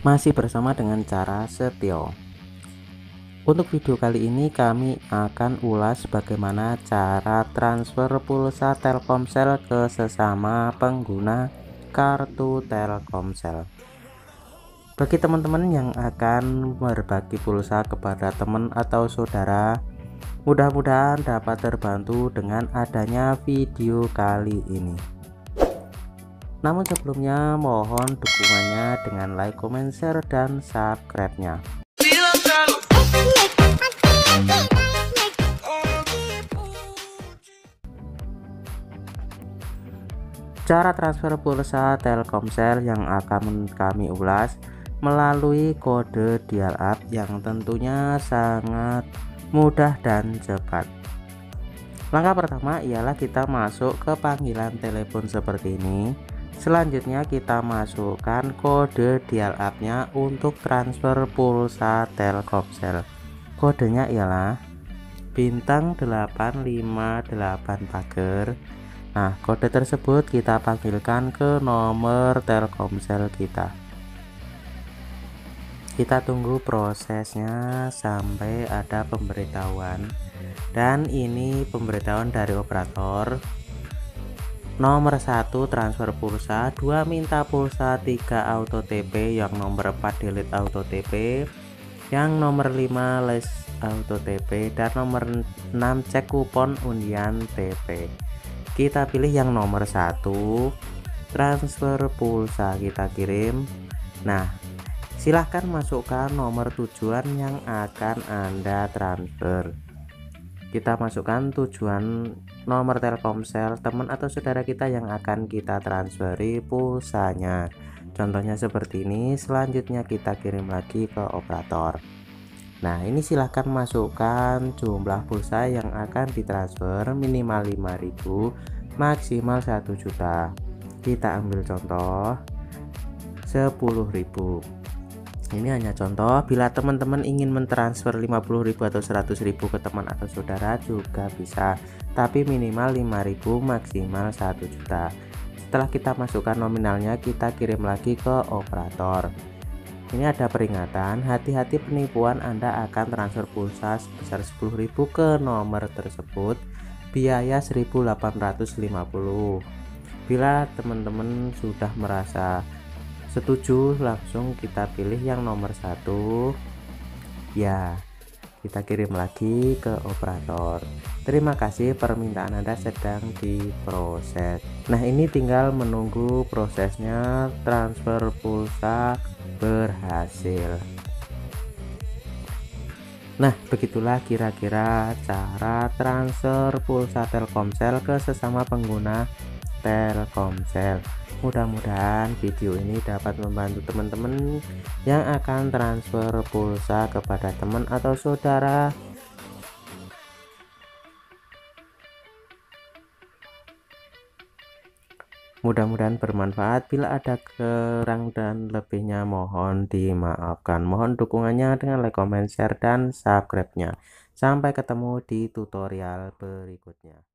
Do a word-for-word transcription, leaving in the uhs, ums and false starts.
Masih bersama dengan cara Setio. Untuk video kali ini kami akan ulas bagaimana cara transfer pulsa Telkomsel ke sesama pengguna kartu Telkomsel. Bagi teman-teman yang akan berbagi pulsa kepada teman atau saudara, mudah-mudahan dapat terbantu dengan adanya video kali ini. Namun sebelumnya mohon dukungannya dengan like, comment, share, dan subscribe-nya. Cara transfer pulsa Telkomsel yang akan kami ulas melalui kode dial-up yang tentunya sangat mudah dan cepat. Langkah pertama ialah kita masuk ke panggilan telepon seperti ini. Selanjutnya kita masukkan kode dial-up-nya untuk transfer pulsa Telkomsel. Kodenya ialah bintang delapan lima delapan pagar. Nah, kode tersebut kita panggilkan ke nomor Telkomsel kita. Kita tunggu prosesnya sampai ada pemberitahuan. Dan ini pemberitahuan dari operator. Nomor satu transfer pulsa, dua minta pulsa, tiga auto T P, yang nomor empat delete auto T P, yang nomor lima less auto T P, dan nomor enam cek kupon undian T P. Kita pilih yang nomor satu, transfer pulsa, kita kirim. Nah, silahkan masukkan nomor tujuan yang akan Anda transfer. Kita masukkan tujuan nomor Telkomsel teman atau saudara kita yang akan kita transferi pulsanya. Contohnya seperti ini. Selanjutnya kita kirim lagi ke operator. Nah, ini silahkan masukkan jumlah pulsa yang akan ditransfer, minimal lima ribu, maksimal satu juta. Kita ambil contoh sepuluh ribu. Ini hanya contoh. Bila teman-teman ingin mentransfer lima puluh ribu atau seratus ribu ke teman atau saudara juga bisa, tapi minimal lima ribu, maksimal satu juta. Setelah kita masukkan nominalnya, kita kirim lagi ke operator. Ini ada peringatan, hati-hati penipuan, Anda akan transfer pulsa sebesar sepuluh ribu ke nomor tersebut, biaya seribu delapan ratus lima puluh. Bila teman-teman sudah merasa setuju, langsung kita pilih yang nomor satu. Ya, kita kirim lagi ke operator. Terima kasih, permintaan Anda sedang diproses. Nah, ini tinggal menunggu prosesnya transfer pulsa berhasil. Nah, begitulah kira-kira cara transfer pulsa Telkomsel ke sesama pengguna Telkomsel. Mudah-mudahan video ini dapat membantu teman-teman yang akan transfer pulsa kepada teman atau saudara. Mudah-mudahan bermanfaat. Bila ada kurang dan lebihnya mohon dimaafkan. Mohon dukungannya dengan like, comment, share, dan subscribe-nya. Sampai ketemu di tutorial berikutnya.